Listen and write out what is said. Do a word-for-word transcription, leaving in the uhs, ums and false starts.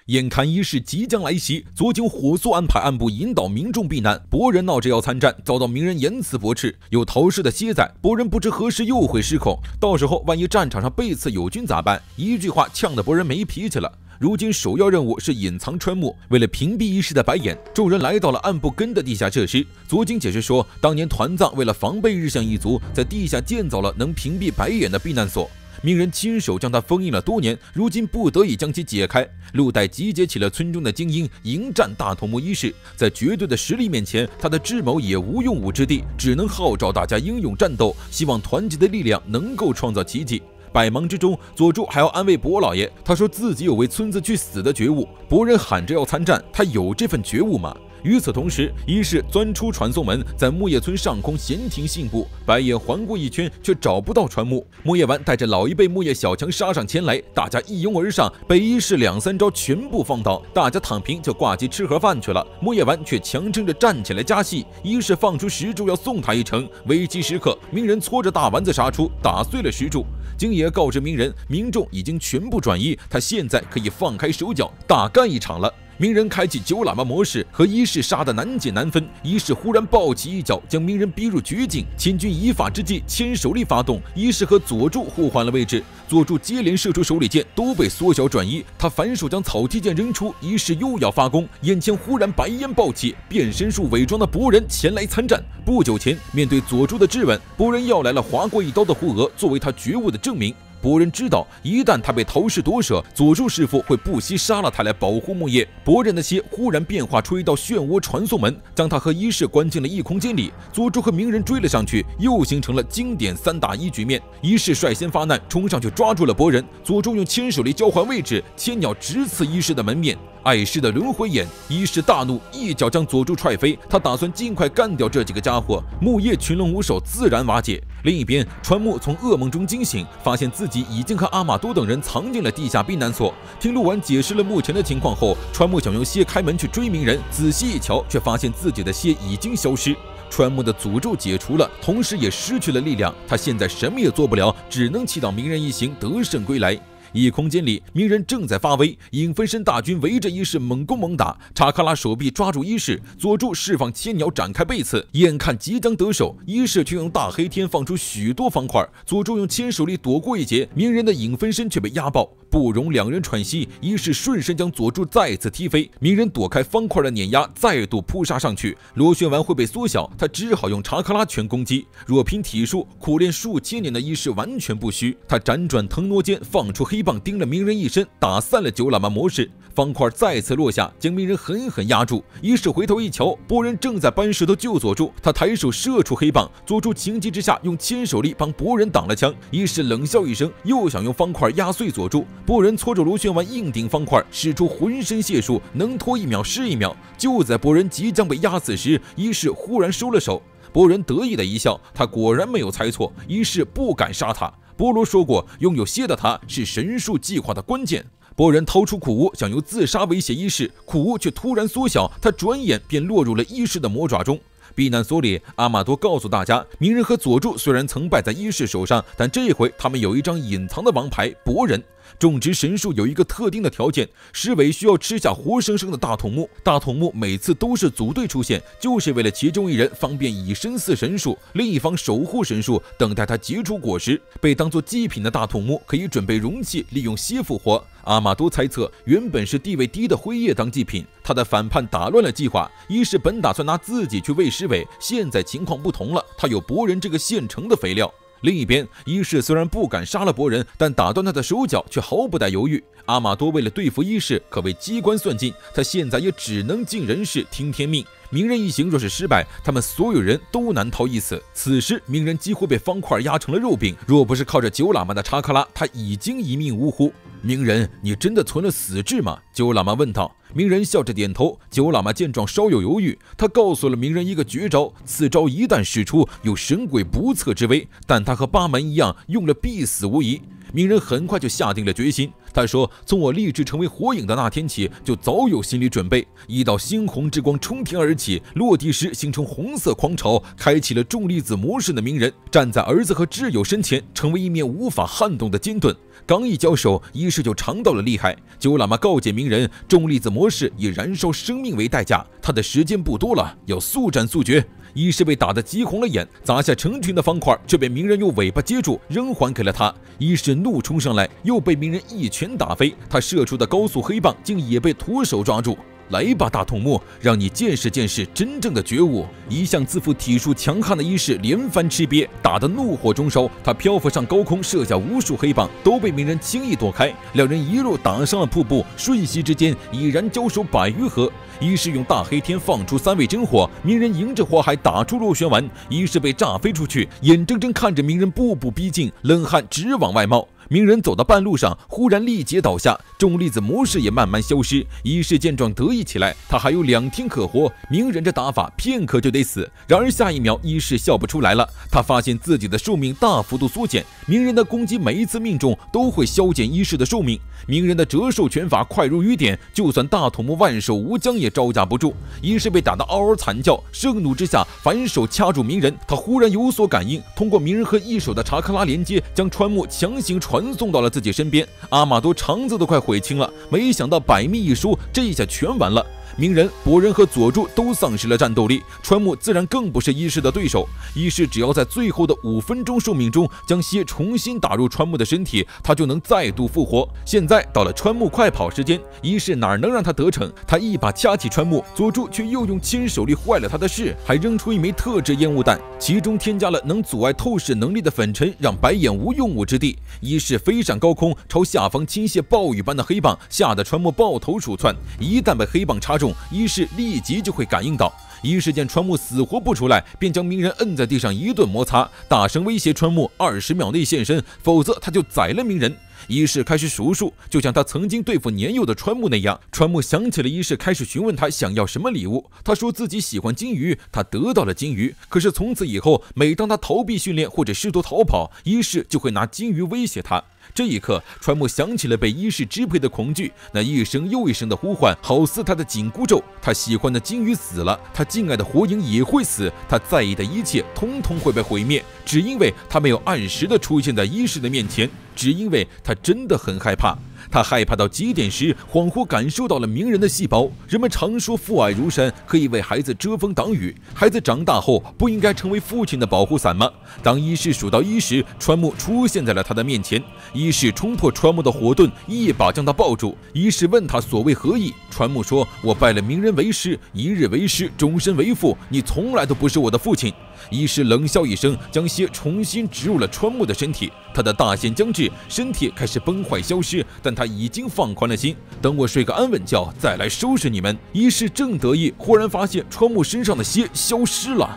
眼看一事即将来袭，左景火速安排暗部引导民众避难。博人闹着要参战，遭到鸣人严词驳斥。有逃师的歇在，博人不知何时又会失控，到时候万一战场上被刺友军咋办？一句话呛得博人没脾气了。如今首要任务是隐藏川木，为了屏蔽一事的白眼，众人来到了暗部根的地下设施。左景解释说，当年团藏为了防备日向一族，在地下建造了能屏蔽白眼的避难所。鸣人亲手将它封印了多年，如今不得已将其解开。陆代集结起了村中的精英，迎战大筒木一世。在绝对的实力面前，他的智谋也无用武之地，只能号召大家英勇战斗，希望团结的力量能够创造奇迹。百忙之中，佐助还要安慰博老爷，他说自己有为村子去死的觉悟。博人喊着要参战，他有这份觉悟吗？与此同时，一世钻出传送门，在木叶村上空闲庭信步，白眼环顾一圈，却找不到川木。木叶丸带着老一辈木叶小强杀上前来，大家一拥而上，被一世两三招全部放倒，大家躺平就挂机吃盒饭去了。木叶丸却强撑着站起来加戏，一世放出石柱要送他一程，危机时刻，鸣人搓着大丸子杀出，打碎了石柱。京野告知鸣人，民众已经全部转移，他现在可以放开手脚，大干一场了。鸣人开启九喇嘛模式，和一世杀得难解难分。一世忽然暴起一脚，将鸣人逼入绝境。千钧一发之际，千手力发动，一世和佐助互换了位置。佐助接连射出手里剑，都被缩小转移。他反手将草剃剑扔出，一世又要发功，眼前忽然白烟暴起，变身术伪装的博人前来参战。不久前，面对佐助的质问，博人要来了划过一刀的护额，作为他觉悟的证明。博人知道，一旦他被逃师夺舍，佐助师傅会不惜杀了他来保护木叶。博人的血忽然变化出一道漩涡传送门，将他和一世关进了异空间里。佐助和鸣人追了上去，又形成了经典三打一局面。一世率先发难，冲上去抓住了博人。佐助用千手力交换位置，千鸟直刺一世的门面。碍事的轮回眼，一世大怒，一脚将佐助踹飞。他打算尽快干掉这几个家伙，木叶群龙无首自然瓦解。另一边，川木从噩梦中惊醒，发现自己已经和阿玛多等人藏进了地下避难所。听鹿丸解释了目前的情况后，川木想用蝎开门去追鸣人，仔细一瞧，却发现自己的蝎已经消失。川木的诅咒解除了，同时也失去了力量。他现在什么也做不了，只能祈祷鸣人一行得胜归来。异空间里，鸣人正在发威，影分身大军围着一世猛攻猛打。查卡拉手臂抓住一世，佐助释放千鸟展开背刺，眼看即将得手，一世却用大黑天放出许多方块，佐助用千手力躲过一劫，鸣人的影分身却被压爆。不容两人喘息，一世顺势将佐助再次踢飞，鸣人躲开方块的碾压，再度扑杀上去。螺旋丸会被缩小，他只好用查克拉拳攻击。若凭体术，苦练数千年的一世完全不虚。他辗转腾挪间，放出黑棒盯了鸣人一身，打散了九喇嘛模式。方块再次落下，将鸣人狠狠压住。一世回头一瞧，博人正在搬石头救佐助，他抬手射出黑棒，佐助情急之下用千手力帮博人挡了枪。一世冷笑一声，又想用方块压碎佐助。博人搓着螺旋丸硬顶方块，使出浑身解数，能拖一秒是一秒。就在博人即将被压死时，一世忽然收了手。博人得意的一笑，他果然没有猜错，一世不敢杀他。波罗说过，拥有蝎的他是神术计划的关键。博人掏出苦无，想用自杀威胁一世，苦无却突然缩小，他转眼便落入了一世的魔爪中。避难所里，阿玛多告诉大家，鸣人和佐助虽然曾败在一世手上，但这回他们有一张隐藏的王牌博人。种植神树有一个特定的条件，石尾需要吃下活生生的大筒木。大筒木每次都是组队出现，就是为了其中一人方便以身饲神树，另一方守护神树，等待它结出果实。被当作祭品的大筒木可以准备容器，利用蝎复活。阿玛多猜测，原本是地位低的辉夜当祭品，他的反叛打乱了计划。一是本打算拿自己去喂石尾，现在情况不同了，他有博人这个现成的肥料。另一边，一世虽然不敢杀了博人，但打断他的手脚却毫不带犹豫。阿玛多为了对付一世，可谓机关算尽，他现在也只能尽人事听天命。鸣人一行若是失败，他们所有人都难逃一死。此时，鸣人几乎被方块压成了肉饼，若不是靠着九喇嘛的查克拉，他已经一命呜呼。鸣人，你真的存了死志吗？九喇嘛问道。鸣人笑着点头。九喇嘛见状稍有犹豫，他告诉了鸣人一个绝招，此招一旦使出，有神鬼不测之威，但他和八门一样，用了必死无疑。 鸣人很快就下定了决心。他说：“从我立志成为火影的那天起，就早有心理准备。一道猩红之光冲天而起，落地时形成红色狂潮，开启了重粒子模式的鸣人，站在儿子和挚友身前，成为一面无法撼动的坚盾。刚一交手，伊势就尝到了厉害。九喇嘛告诫鸣人，重粒子模式以燃烧生命为代价，他的时间不多了，要速战速决。”伊势被打得急红了眼，砸下成群的方块，却被鸣人用尾巴接住，扔还给了他。伊势怒冲上来，又被鸣人一拳打飞，他射出的高速黑棒竟也被徒手抓住。来吧，大筒木，让你见识见识真正的觉悟！一向自负体术强悍的伊势连番吃瘪，打得怒火中烧。他漂浮上高空，射下无数黑棒，都被鸣人轻易躲开。两人一路打上了瀑布，瞬息之间已然交手百余合。伊势用大黑天放出三味真火，鸣人迎着火海打出螺旋丸，伊势被炸飞出去，眼睁睁看着鸣人步步逼近，冷汗直往外冒。鸣人走到半路上，忽然力竭倒下，重粒子模式也慢慢消失。伊势见状得意起来，他还有两天可活。鸣人这打法片刻就得死。然而下一秒，伊势笑不出来了，他发现自己的寿命大幅度缩减。鸣人的攻击每一次命中都会削减伊势的寿命。鸣人的折寿拳法快如雨点，就算大筒木万手无疆也招架不住。伊势被打得嗷嗷惨叫，盛怒之下反手掐住鸣人。他忽然有所感应，通过鸣人和一手的查克拉连接，将川木强行传传送到了自己身边。阿玛多肠子都快悔青了，没想到百密一疏，这一下全完了。鸣人、博人和佐助都丧失了战斗力，川木自然更不是伊势的对手。伊势只要在最后的五分钟寿命中将血重新打入川木的身体，他就能再度复活。现在到了川木快跑时间，伊势哪能让他得逞？他一把掐起川木，佐助却又用亲手力坏了他的事，还扔出一枚特制烟雾弹，其中添加了能阻碍透视能力的粉尘，让白眼无用武之地。伊势飞上高空，朝下方倾泻暴雨般的黑棒，吓得川木抱头鼠窜。一旦被黑棒插中，伊势立即就会感应到。伊势见川木死活不出来，便将鸣人摁在地上一顿摩擦，大声威胁川木二十秒内现身，否则他就宰了鸣人。伊势开始数数，就像他曾经对付年幼的川木那样。川木想起了伊势，开始询问他想要什么礼物。他说自己喜欢金鱼，他得到了金鱼。可是从此以后，每当他逃避训练或者试图逃跑，伊势就会拿金鱼威胁他。这一刻，川木想起了被伊势支配的恐惧，那一声又一声的呼唤，好似他的紧箍咒。他喜欢的金鱼死了，他敬爱的火影也会死，他在意的一切通通会被毁灭，只因为他没有按时的出现在伊势的面前，只因为他真的很害怕。他害怕到极点时，恍惚感受到了鸣人的细胞。人们常说父爱如山，可以为孩子遮风挡雨。孩子长大后不应该成为父亲的保护伞吗？当伊势数到一时，川木出现在了他的面前。伊势冲破川木的火盾，一把将他抱住。伊势问他所谓何意，川木说：“我拜了鸣人为师，一日为师，终身为父。你从来都不是我的父亲。”伊势冷笑一声，将血重新植入了川木的身体。他的大限将至，身体开始崩坏消失，但他已经放宽了心。等我睡个安稳觉，再来收拾你们。伊势正得意，忽然发现川木身上的血消失了。